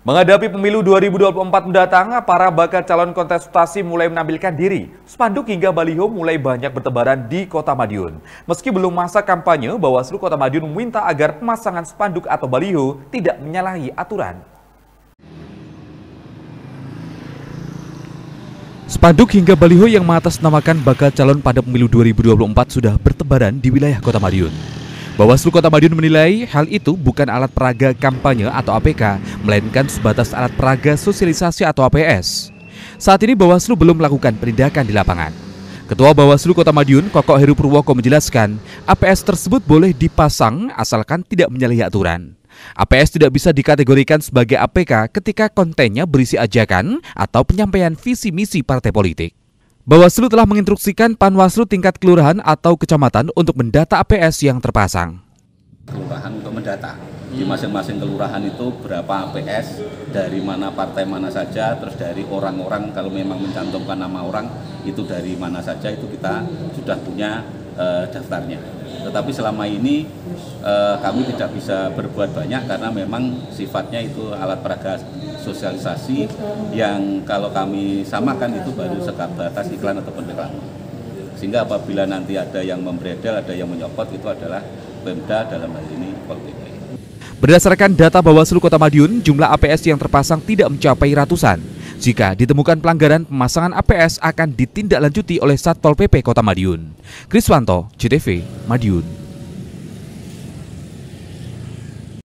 Menghadapi pemilu 2024 mendatang, para bakal calon kontestasi mulai menampilkan diri. Spanduk hingga baliho mulai banyak bertebaran di Kota Madiun. Meski belum masa kampanye, Bawaslu Kota Madiun meminta agar pemasangan spanduk atau baliho tidak menyalahi aturan. Spanduk hingga baliho yang mengatasnamakan bakal calon pada pemilu 2024 sudah bertebaran di wilayah Kota Madiun. Bawaslu Kota Madiun menilai hal itu bukan alat peraga kampanye atau APK, melainkan sebatas alat peraga sosialisasi atau APS. Saat ini Bawaslu belum melakukan penindakan di lapangan. Ketua Bawaslu Kota Madiun, Kokok Heru Purwoko menjelaskan, APS tersebut boleh dipasang asalkan tidak menyalahi aturan. APS tidak bisa dikategorikan sebagai APK ketika kontennya berisi ajakan atau penyampaian visi misi partai politik. Bawaslu telah menginstruksikan Panwaslu tingkat kelurahan atau kecamatan untuk mendata APS yang terpasang. Kelurahan untuk mendata di masing-masing kelurahan itu berapa APS, dari mana partai mana saja, terus dari orang-orang kalau memang mencantumkan nama orang itu dari mana saja, itu kita sudah punya daftarnya. Tetapi selama ini kami tidak bisa berbuat banyak karena memang sifatnya itu alat peraga sosialisasi yang kalau kami samakan itu baru sebatas iklan ataupun reklame. Sehingga apabila nanti ada yang membredel, ada yang menyopot, itu adalah Pemda, dalam hal ini Pol PP. Berdasarkan data Bawaslu Kota Madiun, jumlah APS yang terpasang tidak mencapai ratusan. Jika ditemukan pelanggaran, pemasangan APS akan ditindaklanjuti oleh Satpol PP Kota Madiun. Kriswanto, CTV, Madiun.